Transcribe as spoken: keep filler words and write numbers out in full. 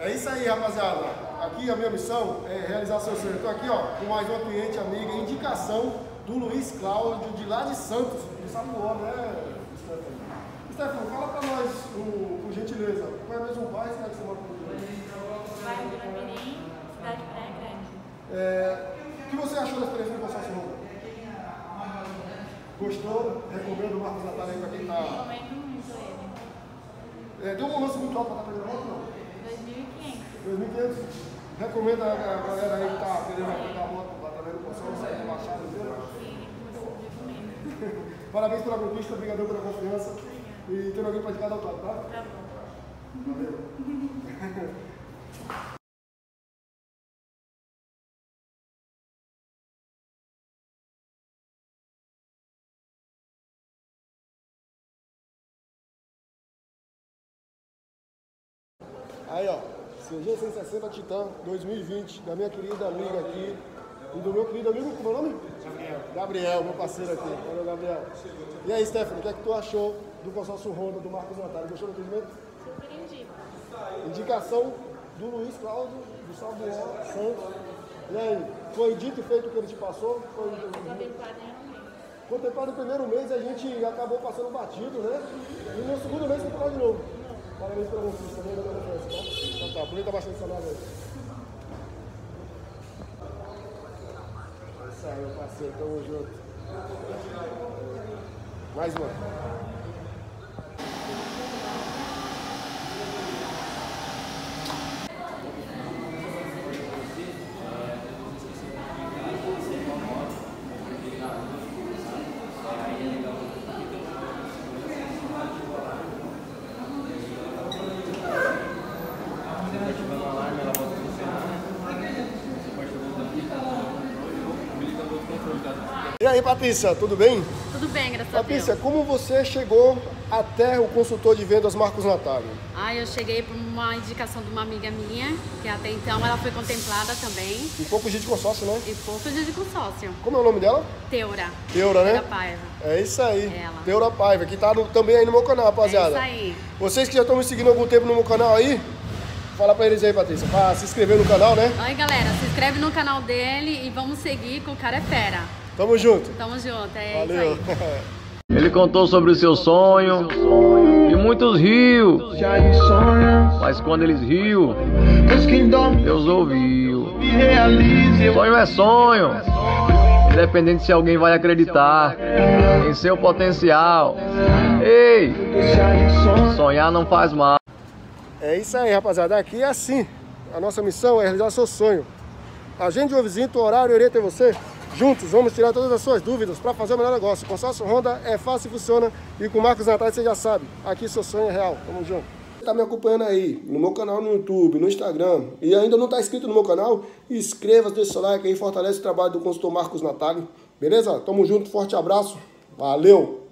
É isso aí, rapaziada. Aqui a minha missão é realizar seu sonho. Estou aqui, ó, com mais uma cliente amiga, indicação do Luiz Cláudio, de lá de Santos, do Samuel, né, Stefano? Stefano, fala pra nós, um, por gentileza, qual é mesmo o bairro que você mora com o Bairro Vila Mirim, cidade de Praia Grande. É, o que você achou da experiência do consórcio Honda? Gostou? Recomendo o Marcos Natália aí pra quem tá... Recomendo muito ele. É, deu um lance muito alto pra estar pegando moto, não? dois mil e quinhentos. dois mil e quinhentos. Recomenda a galera aí que tá querendo pegar a moto através do consórcio, sair rebaixado, entendeu? Sim, recomendo. Parabéns pela conquista, obrigado pela confiança. E tem alguém pra indicar da outra, tá? Tá bom. Valeu. Aí, ó, C G cento e sessenta Titan dois mil e vinte, da minha querida amiga aqui e do meu querido amigo, como é o nome? Gabriel. Gabriel, meu parceiro aqui. Valeu, Gabriel. E aí, Stefano, o que é que tu achou do consórcio Honda do Marcos Natália? Gostou do atendimento? Super indico. Indicação do Luiz Cláudio, do Samuel Santos. E aí, foi dito e feito o que ele te passou? Foi Contemplado em um mês. contemplado no primeiro mês, a gente acabou passando batido, né? E no segundo mês foi de novo. Parabéns pela conquista, também da minha confiança, tá? Então tá, aproveita bastante essa nave aí. É isso aí, meu parceiro, tamo junto. Mais uma. E aí, Patrícia, tudo bem? Tudo bem, graças a Deus. Patrícia, como você chegou até o consultor de vendas Marcos Natália? Ah, eu cheguei por uma indicação de uma amiga minha, que até então ela foi contemplada também. Um pouco de consórcio, né? E pouco de consórcio. Como é o nome dela? Teura. Teura, né? Teura Paiva. É isso aí. Ela. Teura Paiva, que tá no, também aí no meu canal, rapaziada. É isso aí. Vocês que já estão me seguindo há algum tempo no meu canal aí, fala pra eles aí, Patrícia, pra se inscrever no canal, né? Oi, galera, se inscreve no canal dele e vamos seguir com o cara é fera. Tamo junto. Tamo junto, é Valeu. isso aí. Ele contou sobre o seu sonho e muitos riu, mas quando eles riu, Deus ouviu. Sonho é sonho, independente se alguém vai acreditar em seu potencial. Ei, sonhar não faz mal. É isso aí, rapaziada. Aqui é assim. A nossa missão é realizar seu sonho. Agende uma visita, o horário orienta você. Juntos, vamos tirar todas as suas dúvidas para fazer o melhor negócio. Consórcio Honda é fácil e funciona. E com o Marcos Natália você já sabe. Aqui seu sonho é real. Tamo junto. Tá me acompanhando aí no meu canal no YouTube, no Instagram e ainda não tá inscrito no meu canal, inscreva-se, deixa seu like aí, fortalece o trabalho do consultor Marcos Natália. Beleza? Tamo junto, forte abraço. Valeu!